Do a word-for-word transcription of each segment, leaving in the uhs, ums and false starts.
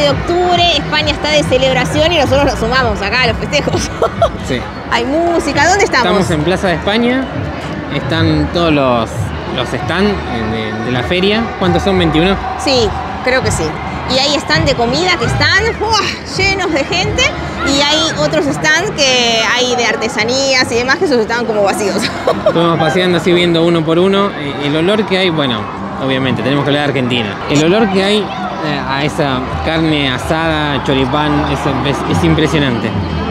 de octubre, España está de celebración y nosotros nos sumamos acá a los festejos. Sí. Hay música, ¿dónde estamos? Estamos en Plaza de España, están todos los, los stands de, de la feria. ¿Cuántos son? ¿veintiuno? Sí, creo que sí. Y hay stands de comida que están ¡uah! Llenos de gente, y hay otros stands que hay de artesanías y demás que esos estaban como vacíos. Estamos paseando así viendo uno por uno. El olor que hay, bueno, obviamente tenemos que hablar de Argentina. El olor que hay eh, a esa carne asada, choripán, es, es, es impresionante.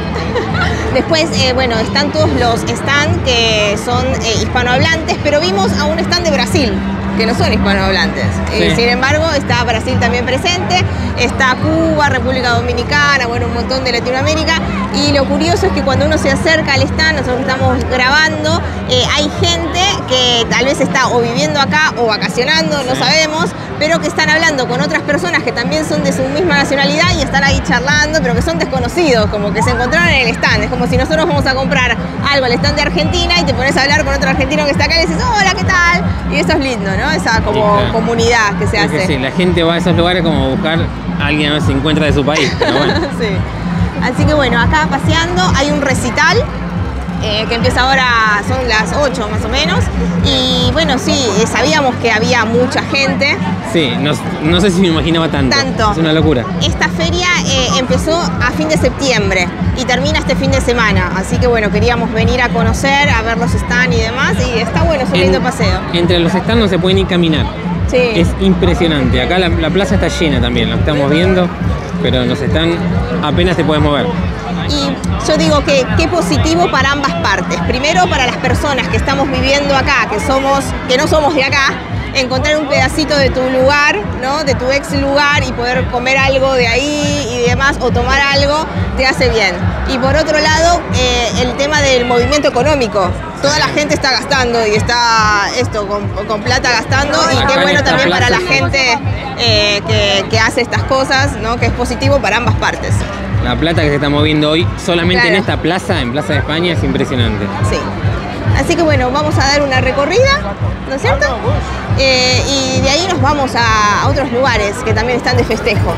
Después, eh, bueno, están todos los stands que son eh, hispanohablantes, pero vimos a un stand de Brasil, que no son hispanohablantes. Sí. Eh, sin embargo, está Brasil también presente, está Cuba, República Dominicana, bueno, un montón de Latinoamérica. Y lo curioso es que cuando uno se acerca al stand, nosotros estamos grabando, eh, hay gente que tal vez está o viviendo acá o vacacionando, sí. No sabemos, pero que están hablando con otras personas que también son de su misma nacionalidad y están ahí charlando, pero que son desconocidos, como que se encontraron en el stand. Es como si nosotros vamos a comprar algo al stand de Argentina y te pones a hablar con otro argentino que está acá y le dices, hola, ¿qué tal? Y eso es lindo, ¿no? Esa como sí, claro. Comunidad que se es hace. Que sí, la gente va a esos lugares como a buscar a alguien a ver si encuentra de su país. Pero bueno. Sí. Así que bueno, acá paseando hay un recital eh, que empieza ahora, son las ocho más o menos. Y bueno, sí, sabíamos que había mucha gente. Sí, no, no sé si me imaginaba tanto. Tanto. Es una locura. Esta feria eh, empezó a fin de septiembre y termina este fin de semana. Así que bueno, queríamos venir a conocer, a ver los stands y demás. Y está bueno, es un en, lindo paseo. Entre los stands no se puede ni caminar. Sí. Es impresionante. Acá la, la plaza está llena también, lo estamos viendo, pero nos están, apenas te puedes mover. Y yo digo que qué positivo para ambas partes. Primero, para las personas que estamos viviendo acá, que somos, que no somos de acá, encontrar un pedacito de tu lugar, ¿no? De tu ex lugar, y poder comer algo de ahí y demás, o tomar algo, te hace bien. Y por otro lado, eh, el tema del movimiento económico. Toda la gente está gastando y está esto con, con plata gastando, y qué bueno también para la gente eh, que, que hace estas cosas, ¿no? Que es positivo para ambas partes. La plata que se está moviendo hoy solamente claro. En esta plaza, en Plaza de España, es impresionante. Sí. Así que bueno, vamos a dar una recorrida, ¿no es cierto? Eh, y de ahí nos vamos a, a otros lugares que también están de festejos.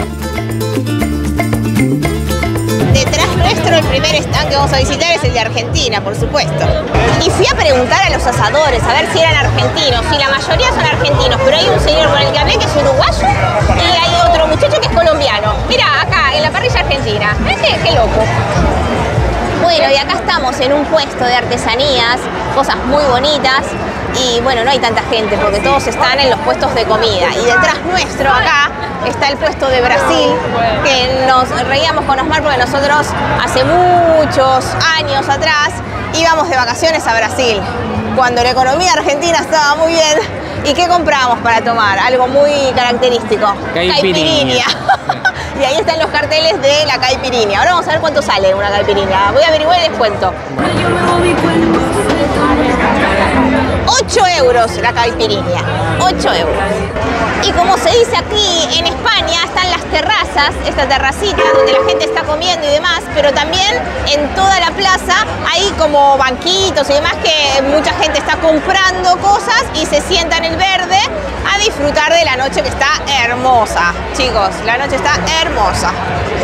Detrás nuestro, el primer stand que vamos a visitar es el de Argentina, por supuesto. Y fui a preguntar a los asadores a ver si eran argentinos, y la mayoría son argentinos, pero hay un señor con el que hablé que es uruguayo y hay otro muchacho que es colombiano. Mira, acá, en la parrilla argentina. ¿Qué, qué loco? Bueno, y acá estamos en un puesto de artesanías, cosas muy bonitas, y bueno, no hay tanta gente porque todos están en los puestos de comida. Y detrás nuestro, acá, está el puesto de Brasil, que nos reíamos con Osmar porque nosotros hace muchos años atrás íbamos de vacaciones a Brasil, cuando la economía argentina estaba muy bien. ¿Y qué comprábamos para tomar? Algo muy característico. Caipirinha. Y ahí están los carteles de la caipirinha. Ahora vamos a ver cuánto sale una caipirinha. Voy a averiguar y les cuento. ocho euros la caipirinha. ocho euros. Y como se dice aquí en España, están las terrazas, esta terracita donde la gente está comiendo y demás, pero también en toda la plaza hay como banquitos y demás que mucha gente está comprando cosas y se sienta en el verde a disfrutar de la noche, que está hermosa. Chicos, la noche está hermosa.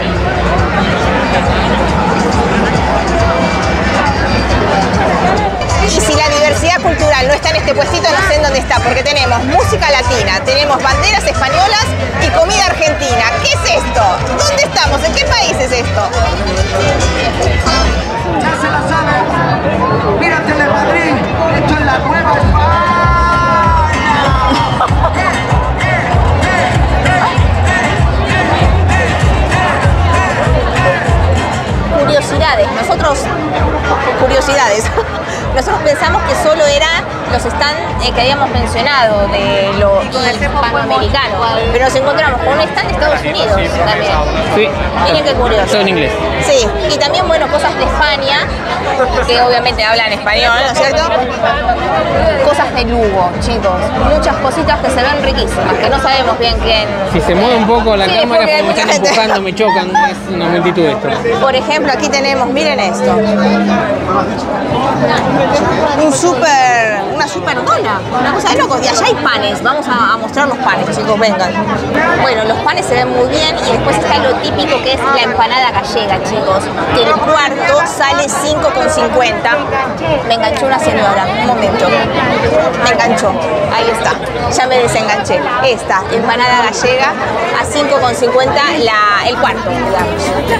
Y si la diversidad cultural no está en este puestito, no sé en dónde está, porque tenemos música latina, tenemos banderas españolas y comida argentina. ¿Qué es esto? ¿Dónde estamos? ¿En qué país es esto? Ya se la saben. Mira Telemadrid, esto es la nueva España. Curiosidades. Nosotros, curiosidades. Nosotros pensamos que solo eran los stands eh, que habíamos mencionado de lo hispanoamericano, pero nos encontramos con un stand de Estados Unidos también. Sí. Miren qué curioso. Todo en inglés. Sí, y también, bueno, cosas de España, que obviamente hablan español, ¿no es cierto? Cosas de Lugo, chicos. Muchas cositas que se ven riquísimas, que no sabemos bien quién. Si se mueve un poco la sí, cámara, porque como me están gente... empujando, me chocan, es una multitud esto. Por ejemplo, aquí tenemos, miren esto. Un super, una super dona, una cosa de locos. Y allá hay panes, vamos a, a mostrar los panes, chicos, vengan. Bueno, los panes se ven muy bien y después está lo típico que es la empanada gallega, chicos. Que el cuarto sale cinco con cincuenta. Me enganchó una señora, un momento. Me enganchó, ahí está, ya me desenganché. Esta, empanada gallega a cinco con cincuenta la, el cuarto, digamos.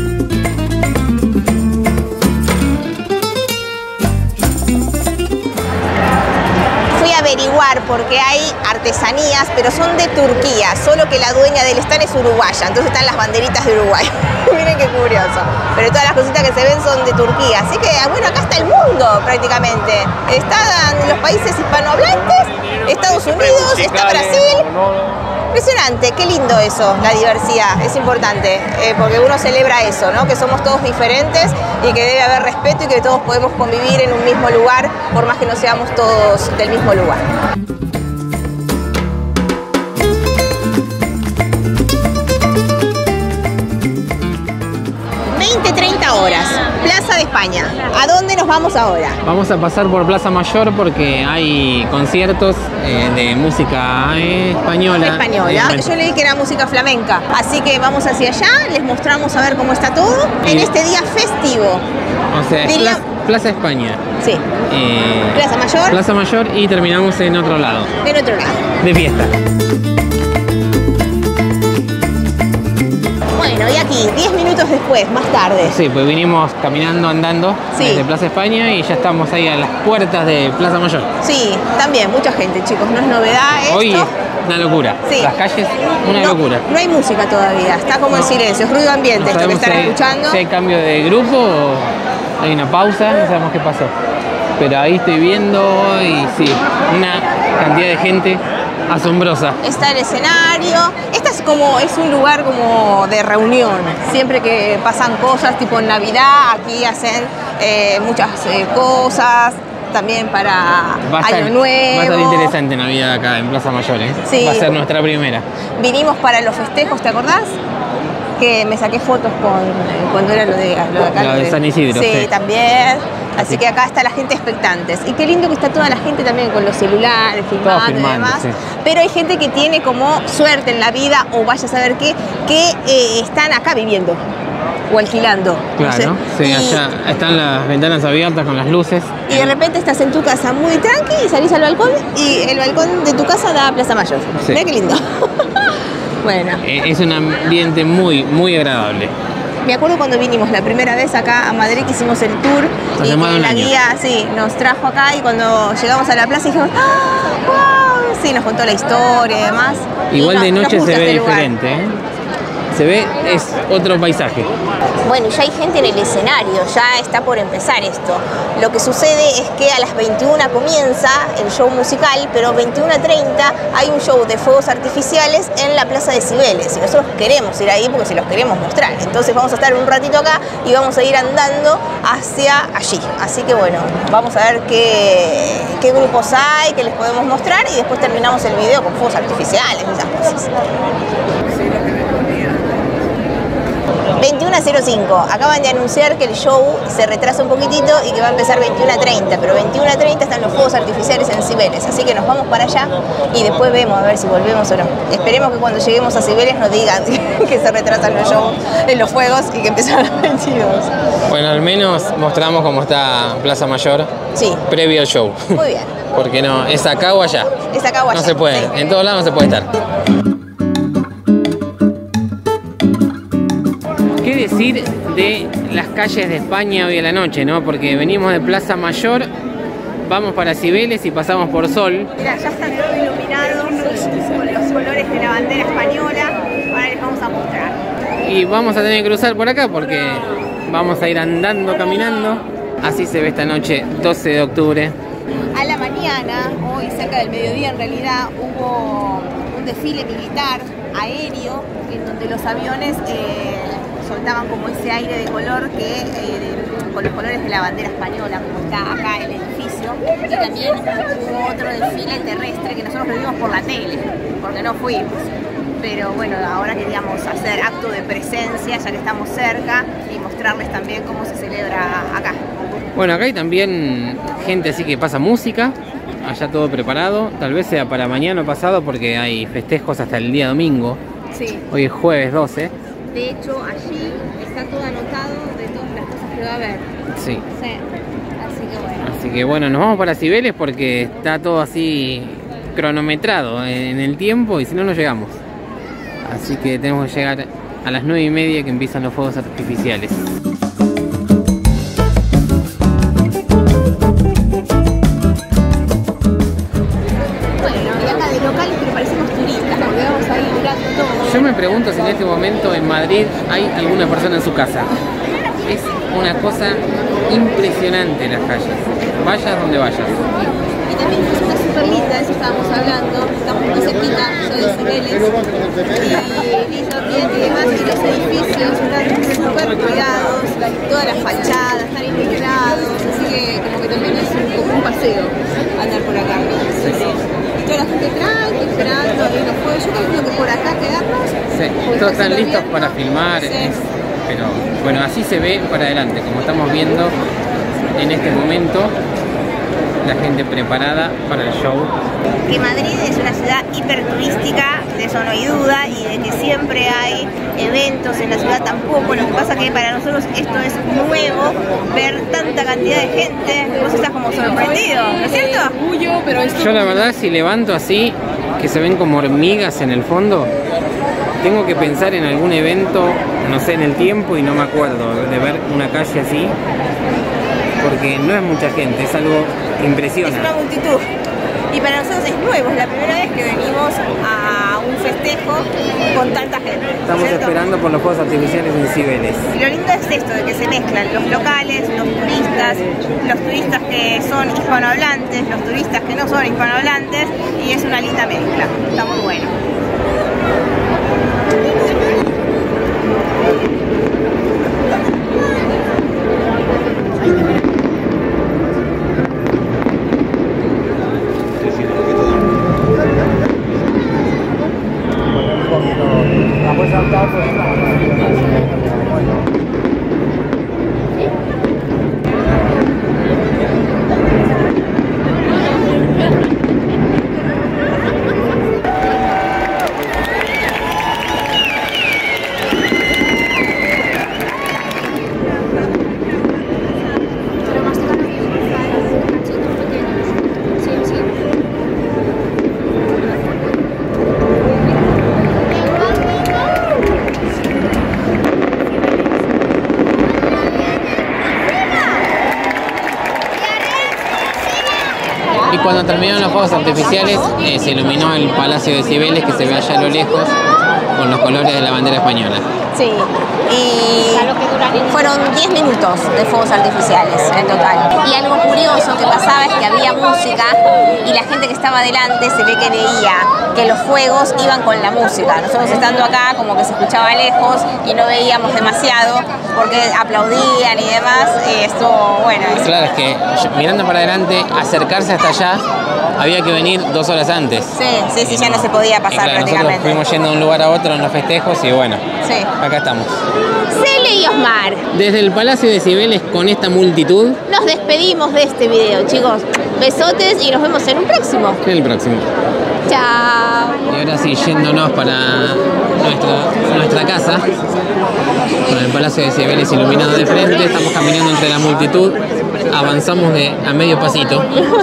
Averiguar porque hay artesanías, pero son de Turquía, solo que la dueña del stand es uruguaya, entonces están las banderitas de Uruguay. Miren qué curioso. Pero todas las cositas que se ven son de Turquía, así que bueno, acá está el mundo prácticamente. Están los países hispanohablantes, Estados Unidos, está Brasil. Impresionante, qué lindo eso, la diversidad, es importante, eh, porque uno celebra eso, ¿no? Que somos todos diferentes y que debe haber respeto y que todos podemos convivir en un mismo lugar, por más que no seamos todos del mismo lugar. veinte, treinta horas, Plaza de España. ¿A dónde nos vamos ahora? Vamos a pasar por Plaza Mayor porque hay conciertos eh, de música eh, española. Española. Yo leí que era música flamenca. Así que vamos hacia allá, les mostramos a ver cómo está todo en este día festivo. O sea, es Diría... Plaza, Plaza España. Sí. Eh, Plaza Mayor. Plaza Mayor y terminamos en otro lado. En otro lado. De fiesta. Bueno, y aquí, diez minutos después, más tarde. Sí, pues vinimos caminando, andando sí. desde Plaza España y ya estamos ahí a las puertas de Plaza Mayor. Sí, también, mucha gente, chicos, no es novedad esto. Hoy es una locura. Sí. Las calles, una no, locura. No hay música todavía, está como no. en silencio, es ruido ambiente No esto que están si hay, escuchando. Si hay cambio de grupo o hay una pausa, no sabemos qué pasó. Pero ahí estoy viendo y sí, una cantidad de gente asombrosa. Está el escenario. Este es como, es un lugar como de reunión. Siempre que pasan cosas, tipo en Navidad, aquí hacen eh, muchas eh, cosas. También para va a estar, Año Nuevo. Va a estar interesante Navidad acá en Plaza Mayor, ¿eh? Sí. Va a ser nuestra primera. Vinimos para los festejos, ¿te acordás? Que me saqué fotos con cuando era lo de, lo de acá. Lo de San Isidro. Sí, sí. también. Así sí. que acá está la gente expectantes. Y qué lindo que está toda la gente también con los celulares, filmando, filmando y demás. Sí. Pero hay gente que tiene como suerte en la vida, o vaya a saber qué, que eh, están acá viviendo o alquilando. Claro, no sé. sí, y, allá están las ventanas abiertas con las luces. Y de repente estás en tu casa muy tranqui y salís al balcón y el balcón de tu casa da a Plaza Mayor. Sí. Mirá qué lindo. Bueno. Es un ambiente muy, muy agradable. Me acuerdo cuando vinimos la primera vez acá a Madrid, que hicimos el tour. Hace y más de un la año. guía sí, nos trajo acá y cuando llegamos a la plaza dijimos, ¡ah! ¡Wow! Sí, nos contó la historia y demás. Igual y de nos, noche nos se gusta ve este lugar. diferente, ¿eh? Se ve, es otro paisaje. Bueno, ya hay gente en el escenario, ya está por empezar esto. Lo que sucede es que a las veintiuna comienza el show musical, pero veintiuna treinta hay un show de fuegos artificiales en la Plaza de Cibeles. Y nosotros queremos ir ahí porque se los queremos mostrar. Entonces vamos a estar un ratito acá y vamos a ir andando hacia allí. Así que bueno, vamos a ver qué, qué grupos hay, qué les podemos mostrar y después terminamos el video con fuegos artificiales y esas cosas. veintiuna cero cinco, acaban de anunciar que el show se retrasa un poquitito y que va a empezar veintiuna treinta, pero veintiuna treinta están los fuegos artificiales en Cibeles, así que nos vamos para allá y después vemos a ver si volvemos o no. Esperemos que cuando lleguemos a Cibeles nos digan que se retrasan los shows en los fuegos y que empiezan a las veintidós. Bueno, al menos mostramos cómo está Plaza Mayor Sí. previo al show. Muy bien. Porque no, es acá o allá. Es acá o allá. No se puede, Sí. en todos lados no se puede estar. ¿Qué decir de las calles de España hoy a la noche, no? Porque venimos de Plaza Mayor, vamos para Cibeles y pasamos por Sol. Mirá, ya están todos iluminados con los colores de la bandera española. Ahora les vamos a mostrar. Y vamos a tener que cruzar por acá porque vamos a ir andando, caminando. Así se ve esta noche, doce de octubre. A la mañana, hoy cerca del mediodía en realidad, hubo un desfile militar aéreo en donde los aviones eh, soltaban como ese aire de color que eh, de, con los colores de la bandera española, como está acá el edificio. Y también hubo otro desfile terrestre que nosotros lo vimos por la tele, porque no fuimos. Pero bueno, ahora queríamos hacer acto de presencia, ya que estamos cerca, y mostrar mostrarles también cómo se celebra acá. Bueno, acá hay también gente así que pasa música, allá todo preparado, tal vez sea para mañana o pasado porque hay festejos hasta el día domingo. Sí. Hoy es jueves doce. De hecho, allí está todo anotado de todas las cosas que va a haber. Sí. Sí. Así que bueno. Así que bueno, nos vamos para Cibeles porque está todo así cronometrado en el tiempo y si no, no llegamos. Así que tenemos que llegar a las nueve y media que empiezan los fuegos artificiales. Yo me pregunto si en este momento en Madrid hay alguna persona en su casa. Es una cosa impresionante las calles. Vayas donde vayas. Y también es una súper linda, de eso estábamos hablando. Estamos muy cerquita, soy de Cibeles. Y lindo ambiente y demás. Y los edificios están súper cuidados, todas las fachadas están iluminados. Así que como que también es un, como un paseo andar por acá. Sí, sí. Toda la gente tranqui, esperando a ver los juegos. Yo creo que por acá quedarnos. Sí, todos están listos para filmar. Sí. Pero bueno, así se ve para adelante, como estamos viendo en este momento, la gente preparada para el show. Que Madrid es una ciudad hiperturística, de eso no hay duda, y de que siempre hay eventos en la ciudad tampoco. Lo que pasa que para nosotros esto es nuevo, ver tanta cantidad de gente. Vos estás como sorprendido, ¿no es cierto? Yo la verdad, si levanto así, que se ven como hormigas en el fondo, tengo que pensar en algún evento, no sé, en el tiempo y no me acuerdo de ver una calle así, porque no es mucha gente, es algo impresionante. Es una multitud. Y para nosotros es nuevo, es la primera vez que venimos a un festejo con tanta gente. Estamos ¿cierto? Esperando por los fuegos artificiales en Cibeles. Y lo lindo es esto, de que se mezclan los locales, los turistas, los turistas que son hispanohablantes, los turistas que no son hispanohablantes, y es una linda mezcla, está muy bueno. Y cuando terminaron los fuegos artificiales, eh, se iluminó el Palacio de Cibeles, que se ve allá a lo lejos, con los colores de la bandera española. Sí, y fueron diez minutos de fuegos artificiales en total. Y algo curioso que pasaba es que había música y la gente que estaba adelante se ve que veía que los fuegos iban con la música. Nosotros estando acá como que se escuchaba lejos y no veíamos demasiado porque aplaudían y demás. Y estuvo bueno. Claro, es que mirando para adelante, acercarse hasta allá, había que venir dos horas antes. Sí, sí, sí, ya no se podía pasar claro, prácticamente. Nosotros fuimos yendo de un lugar a otro en los festejos y bueno, sí. Acá estamos. Cele y Osmar. Desde el Palacio de Cibeles con esta multitud, nos despedimos de este video, chicos. Besotes y nos vemos en un próximo. En el próximo. Chao. Y ahora sí, yéndonos para nuestra, nuestra casa, con el Palacio de Cibeles iluminado de frente, estamos caminando entre la multitud, avanzamos de a medio pasito.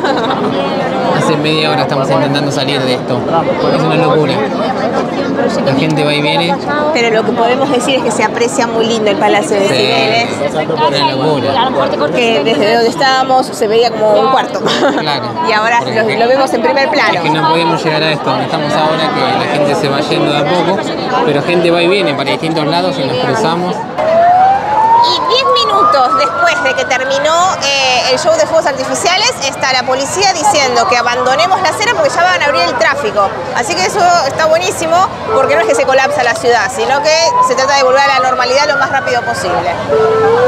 Hace media hora estamos intentando salir de esto. Es una locura. La gente va y viene. Pero lo que podemos decir es que se aprecia muy lindo el Palacio de Cibeles. Una locura. Que desde donde estábamos se veía como un cuarto. Claro. Y ahora lo, lo vemos en primer plano. Es que no podemos llegar a esto donde estamos ahora, que la gente se va yendo de a poco, pero gente va y viene para distintos lados y nos cruzamos. Y diez minutos después de que terminó eh, el show de fuegos artificiales, está la policía diciendo que abandonemos la acera porque ya van a abrir el tráfico. Así que eso está buenísimo, porque no es que se colapsa la ciudad, sino que se trata de volver a la normalidad lo más rápido posible.